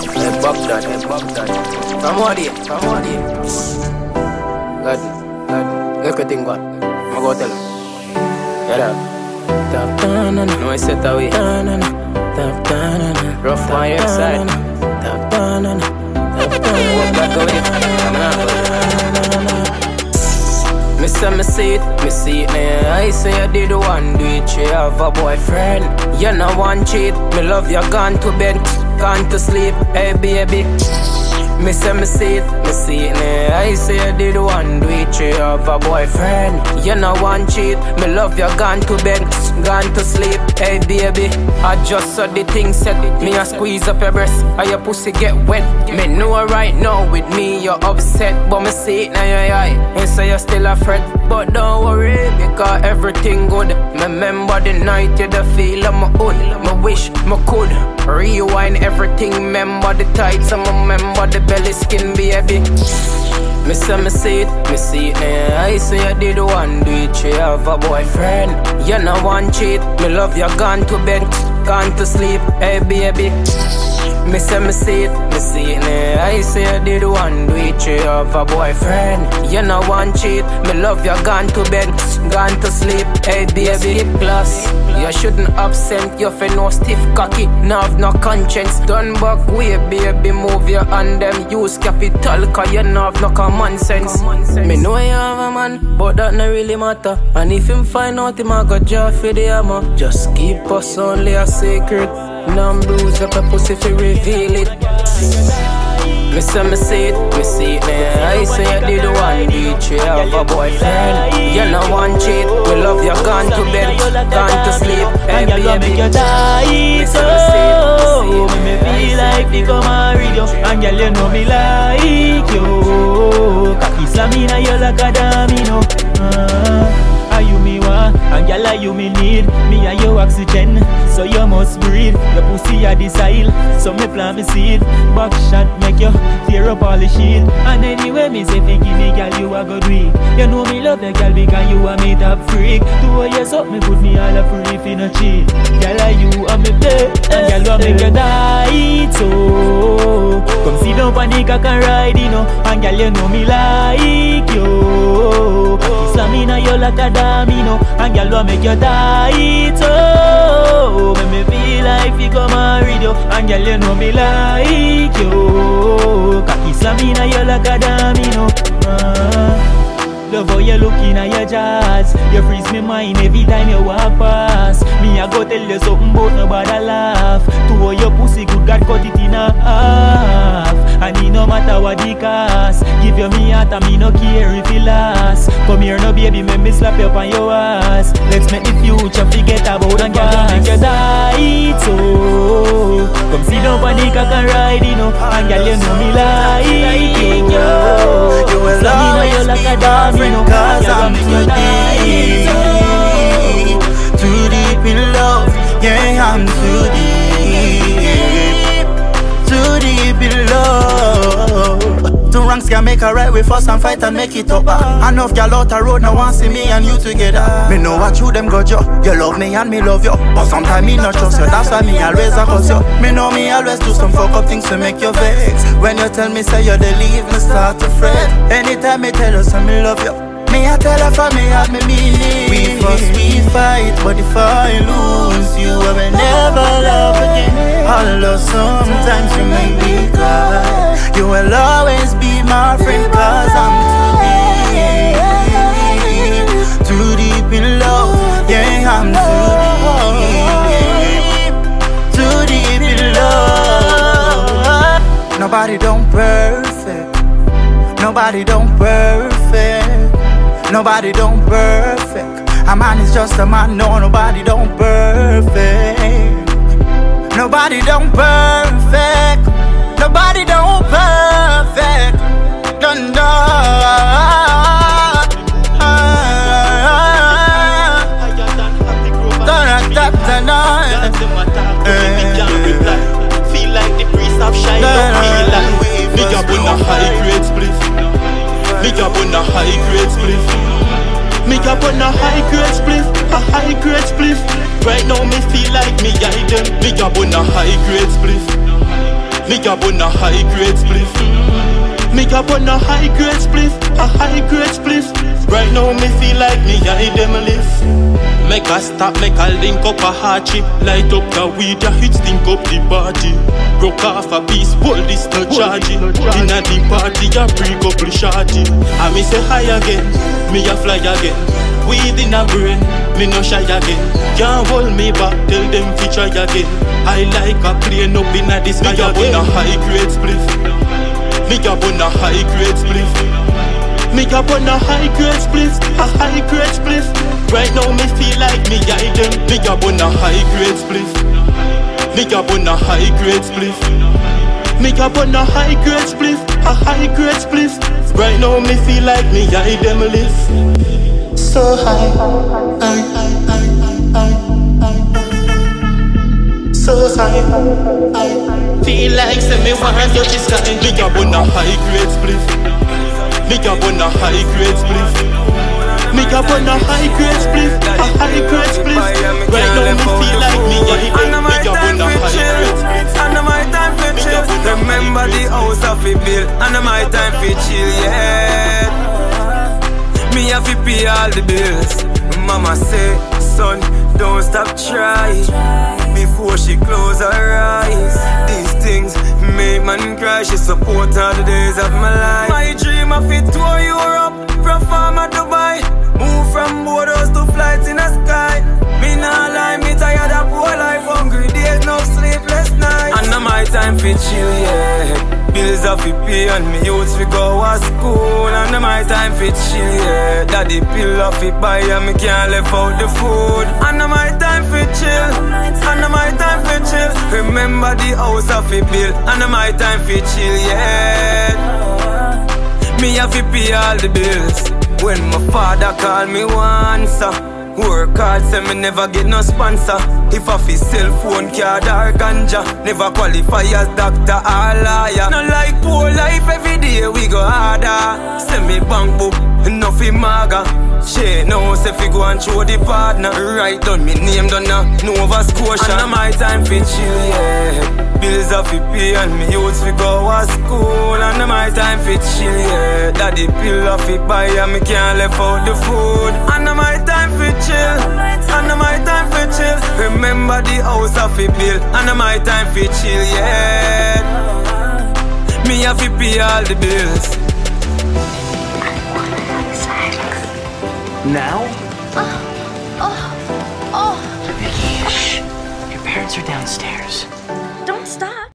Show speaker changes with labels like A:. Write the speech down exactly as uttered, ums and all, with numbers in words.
A: Hey Baghdad, hey Baghdad. From what day? From what day? God, God, look at thing God. I'ma go tell him. Get up. Tap down, no I set away. Tap down, rough on your side. Tap down, tap down. Walk back away. Come on. Me say me see it, me see it now. I say I did one do it. You have a boyfriend, you no one cheat. Me love you gone to bed, gone to sleep. Hey baby. Me say me see it, me see it now. I say I did one do it. You have a boyfriend, you no one cheat. Me love you gone to bed, gone to sleep. Hey baby, I just saw the thing set. Me a squeeze up your breast, and your pussy get wet. Me know right now with me you're upset, but me see it now your eye. And so you're still a fret, but don't worry because everything good. Me remember the night you the feel of my hood. Me wish me could rewind everything. Remember the tights and me remember the belly skin baby. Me say me see it, me see it now. I say I did one do it. You have a boyfriend, you no one cheat. Me love you gone to bed, gone to sleep. Hey baby. Me say me see it, me see it now. I say I did one do it. You have a boyfriend, you no one cheat. Me love you gone to bed, gone to sleep. Hey baby, plus you shouldn't absent. You fi no stiff cocky, no have no conscience. Turn back way baby, move your hand them. Use capital cause you no have no common sense. Me know you have a man, but that no really matter. And if him find out him a go jail for the hammer. Just keep us only a secret. Now bruise up a pussy fi reveal it. Me say me see it, me see it now. I say I did one do it. You have a boyfriend, you no one cheat. We love you gone to bed, gone to sleep. Hey baby,
B: you die so me feel like the come and read you. And girl you know me like you. Kaki slamina you like a domino. uh, Are you me want? And girl are you me need? Me are your oxygen, so you must breathe. Your pussy a decile, so me plant me seed. Back shot make you tear up all the shit. And anyway me say fi give me girl you a go do it. You know me love the girl because you a me top freak. Do you suck me put me all a free fi no cheat. Girl are you a me play, and girl want make you die so. Come sit down on the cock and ride you know. And girl you know me like you. Slamina you like a domino. And girl want make you die so. Make me feel like you come and read you. And girl you know me like you. Kaki slamina you like a domino. uh. Love how you looking at your jazz. You freeze me mind every time you walk past. Me I go tell you something but nobody laugh. To how your pussy good God cut it in a half. And it no matter what the cost. Give you me heart and me no care if it last. Come here no baby, make me slap you up on your ass. Let's make the future forget about the past. And girl you make you die so. Come sit down on the cock and ride you know. And girl you know me like you.
C: You will always be my friend cause I'm too deep. Too deep in love, yeah I'm too deep. Too deep in love. Two ranks can make a right with us and fight and make it up. Enough girl out the road now want see me and you together. Me know what you them got you. You love me and me love you, but sometimes me not trust you. That's why me always accuse you. Me know me always do some fuck up things to make you vex. When you tell me say you dey leave, me start to fret. Anytime me tell you say me love you, me I tell her for me have me meaning. We fuss, we fight, but if I lose you, I will never love again. Although sometimes you make me cry, you will always be my friend cause I'm too deep. Too deep in love, yeah I'm too deep. Too deep in love. Nobody don't perfect. Nobody don't perfect. Nobody don't perfect. A man is just a man, no, nobody don't perfect. Nobody don't perfect. Nobody don't perfect. Dun dun.
B: Feel like the priest of shine don't feel like big up on a high grade spliff. Big up on a high grade spliff. Big up on a high grade spliff. A high grade spliff. Right now me feel like me guide them. Big up on a high grade spliff.
C: Me a bun a high grade spliff. Me a bun a high grade spliff, a high grade spliff. Right now me feel like me I dem lift. Make a stop, make a link up a hard chip. Light up the weed, ya hit stink up the party. Broke off a piece, hold this no charge it. Inna the party, ya break up the shorty. And me say hi again, me a fly again. Weed in a brain, me no shy again. Can't hold me back, tell them fi try again. I like a plane up inna the sky again. Me a bun a high grade spliff. Me a bun a high grade spliff. Me a bun a high grade spliff, a high grade spliff. Right now me feel like me I dem. Me a bun a high grade spliff. Me a bun a high grade spliff. Me a bun a high grade spliff, a high grade spliff. Right now me feel like me I dem live. So high, high, high, high, high, high. So high, high. Feel like say me wanna touch the sky. Me a bun a high grade spliff. Me a bun a high grade spliff. Me a bun a high grade spliff, a high grade spliff. Right now me feel like me a hit. Me a bun a high grade spliff.
D: And my time for chill. Remember the house of a bill. And my time for chill, yeah. Me have to pay all the bills. Mama say, son, don't stop trying. Before she close her eyes. These things make man cry. She support all the days of my life. My dream of it tour Europe, from farmer Dubai. Move from borders to flights in the sky. Me nah lie, me tired of poor life. Hungry days, no sleepless nights. And now my time for chill, yeah. Bills have to pay and me youths we go to school. And now my time for chill, yeah. Daddy pill off it buy and me can't left out the food. And now my time for chill. And now my time for chill. Remember the house of it bill. And now my time for chill, yeah. Me have to pay all the bills. When my father call me once, uh, work hard, say me never get no sponsor. If I feel cell phone card or ganja, never qualify as doctor or lawyer. No like poor life, every day we go harder. Send me bank book, nothing maga. She knows if you go and show the partner. Write down me name down now, Nova Scotia. And now my time for chill, yeah. Bills have to pay and me youths we go to school. And now my time for chill, yeah. Daddy pill off it buy and me can't left out the food. And now my time for chill. And now my time for chill. Remember the house of a bill. And now my time for chill, yeah. Me have to pay all the bills.
B: Now?
E: Oh, oh, oh.
B: Vicky, shh. Your parents are downstairs.